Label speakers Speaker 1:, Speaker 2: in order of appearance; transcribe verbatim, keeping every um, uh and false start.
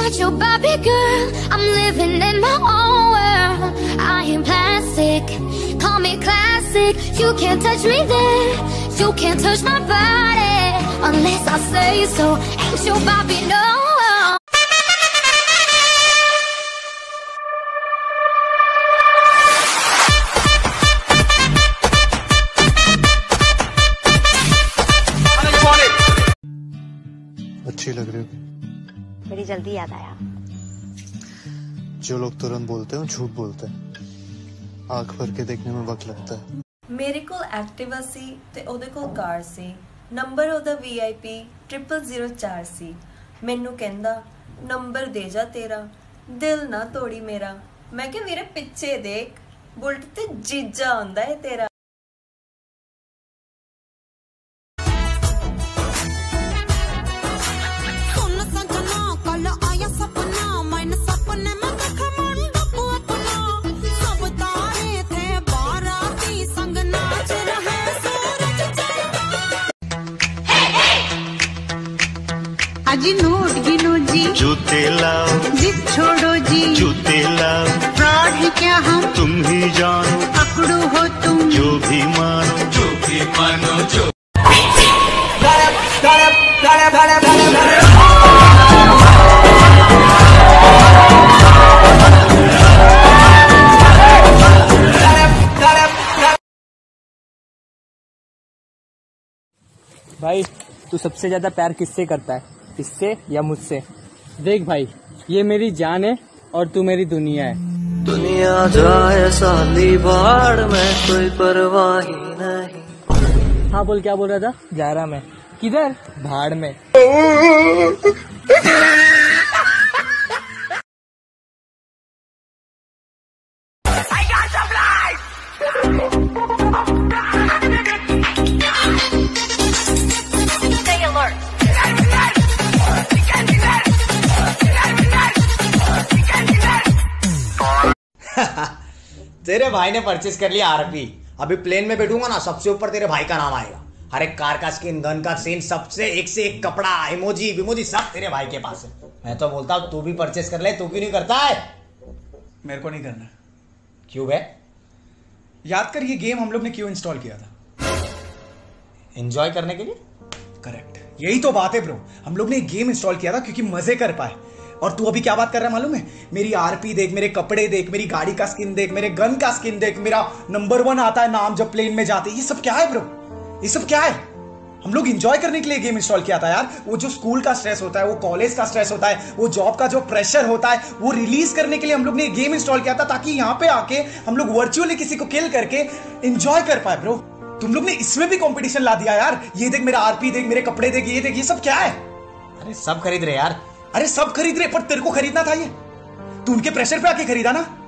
Speaker 1: want your Barbie girl. I'm living in my own world. I am plastic, call me classic. You can't touch me there, you can't touch my body unless I say so. Ain't your Barbie, no.
Speaker 2: अच्छी लग रही हो।
Speaker 3: बड़ी जल्दी याद आया।
Speaker 2: जो लोग तुरंत बोलते हैं झूठ बोलते हैं। आंख भर के देखने में वक्त लगता है।
Speaker 4: मेरे को एक्टिवा सी ते ओदे को कार सी। नंबर ओदा V I P triple zero चार सी। मैनू कहंदा नंबर दे जा तेरा, दिल ना तोड़ी मेरा। मैं क्या वीरे पिछे देख, बुलट ते जीजा आंदा है तेरा।
Speaker 5: अजी नोट गिनो जी,
Speaker 6: जूते लाओ,
Speaker 5: जिद छोड़ो जी,
Speaker 6: जूते लाओ।
Speaker 5: फ्रॉड है क्या हम,
Speaker 6: तुम ही जानो,
Speaker 5: पकड़ो हो तुम,
Speaker 6: जो भी मानो, जो भी मानो जो।
Speaker 7: भाई तू सबसे ज्यादा प्यार किससे करता है, इससे या मुझसे? देख भाई, ये मेरी जान है और तू मेरी दुनिया है।
Speaker 8: दुनिया जाए साली बाढ़ में कोई परवाह ही नहीं।
Speaker 7: हाँ बोल, क्या बोल रहा था? जा रहा मैं। किधर? भाड़ में।
Speaker 9: तेरे भाई ने परचेस कर लिया आरपी। अभी प्लेन में बैठूंगा ना, सबसे ऊपर तेरे भाई का नाम आएगा। हर एक कार का स्किन, गन का सीन, सबसे एक से एक कपड़ा, इमोजी विमोजी सब तेरे भाई के पास है। मैं तो बोलता हूँ तू भी परचेस कर ले। तू क्यों नहीं करता है?
Speaker 10: मेरे को नहीं करना।
Speaker 9: क्यों बे?
Speaker 10: याद कर ये गेम हम लोग ने क्यों इंस्टॉल किया था?
Speaker 9: एंजॉय करने के लिए।
Speaker 10: करेक्ट, यही तो बात है ब्रो। हम लोग ने गेम इंस्टॉल किया था क्योंकि मजे कर पाए। और तू अभी क्या बात कर रहा है मालूम है? मेरी आरपी देख, मेरे कपड़े देख, मेरी गाड़ी का स्किन देख, मेरे गन का स्किन देख, मेरा नंबर वन आता है नाम जब प्लेन में जाते। ये सब क्या है ब्रो? ये सब क्या है? हम लोग एंजॉय करने के लिए गेम इंस्टॉल किया था यार। वो जो स्कूल का स्ट्रेस होता है, वो कॉलेज का स्ट्रेस होता है, वो जॉब का जो प्रेशर होता है, वो रिलीज करने के लिए हम लोग ने गेम इंस्टॉल किया था, ताकि यहाँ पे आके हम लोग वर्चुअली किसी को किल करके एंजॉय कर पाए ब्रो। तुम लोग ने इसमें भी कंपटीशन ला दिया यार। ये देख मेरा आरपी देख, मेरे कपड़े देख, ये देख, ये सब क्या है?
Speaker 9: अरे सब खरीद रहे यार।
Speaker 10: अरे सब खरीद रहे, पर तेरे को खरीदना था ये। तू उनके प्रेशर पे आके खरीदा ना।